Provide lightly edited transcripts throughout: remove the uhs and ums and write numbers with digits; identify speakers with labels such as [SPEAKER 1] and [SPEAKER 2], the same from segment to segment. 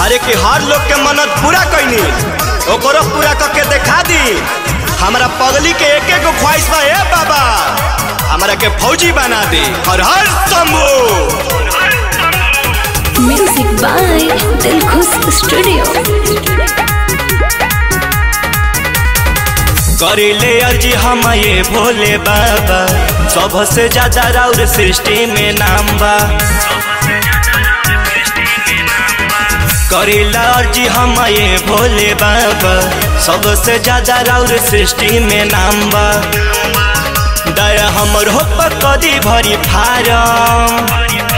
[SPEAKER 1] अरे कि हर लोग के मन्नत पूरा कैनी ओकरो पूरा करके दिखा दी। हमारा पगली के एक एक ख्वाहिश बा ए बाबा, हमारा के फौजी बना दी। Har Har Shambhu.
[SPEAKER 2] Music by Dilkhush studio.
[SPEAKER 1] करिले अर्जी हम ये भोले बाबा, सबसे ज्यादा राउर सृष्टि में नाम बा। करिला अर्जी हम ये भोले बाबा, सबसे ज्यादा राउर सृष्टि में नाम बा। दया हमर हो कदी भरी फारम,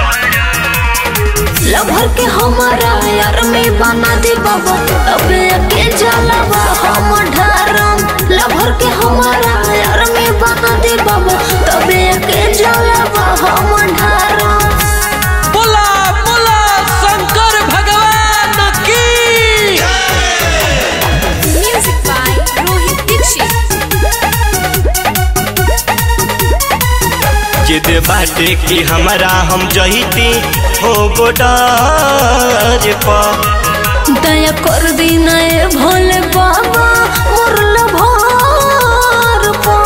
[SPEAKER 2] लभर के हमारा यार में बना दे बाबा, तबे के जलवा हम ढारम। लभर के हमारा यार में बना दे बाबा, तबे के जलवा हम ढारम।
[SPEAKER 3] बोला बोला शंकर भगवान की।
[SPEAKER 2] Music by Rohit Dixit.
[SPEAKER 1] जिद बाटे कि हमारा हम जहिती हो गोडार पा।
[SPEAKER 2] दया कर दी नए भोले बाबा मोर लभर पा।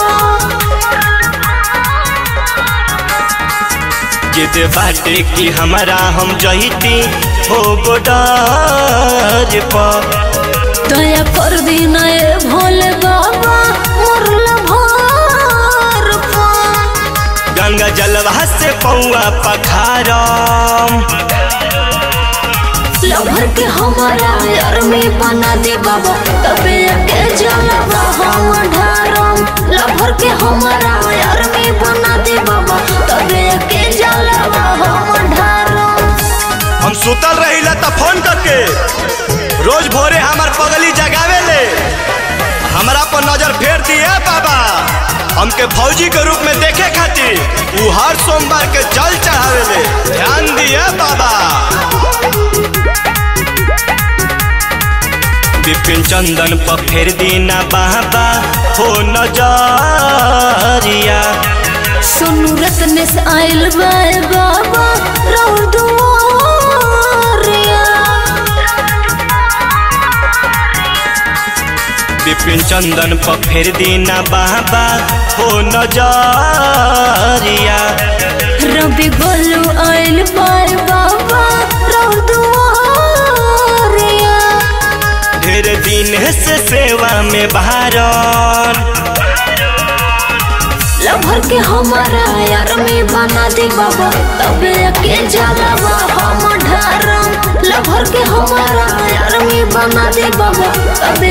[SPEAKER 1] जिद बाटे कि हमारा हम जहिती हो गोडार पा।
[SPEAKER 2] दया कर दी नए भोले बाबा मोर लभर पा।
[SPEAKER 1] गंगा जलवा से पौआ पखारम,
[SPEAKER 2] लभर के हमारा यार में बना दे बाबा, तबे के जलवा हम ढारम। लभर के हमारा यार में बना दे बाबा, तबे के जलवा हम ढारम।
[SPEAKER 1] हम सुतल रहिला त फोन करके रोज भोरे हमार पगली जगावे ले। हमारा पर नजर फेर दिए बाबा, हमके फौजी के रूप में देखे खातिर वो हर सोमवार के जल चढ़ावे ले। ध्यान दिए बाबा। विपिन चंदन पर फेर दीना बाबा हो नजरिया।
[SPEAKER 2] सोनू रत्न से आयल बाय बाबा रौर दुआरिया।
[SPEAKER 1] विपिन चंदन पर फेर दीना बाबा हो नजरिया।
[SPEAKER 2] रवि गोलू आयल बाय बाबा रौर दुआरिया।
[SPEAKER 1] ढेर दिन से सेवा में बहारन,
[SPEAKER 2] लभर के हमारा यार में बना दे बाबा, तबे के जलवा हम ढारम। लभर के हमारा यार में बना दे बाबा, तबे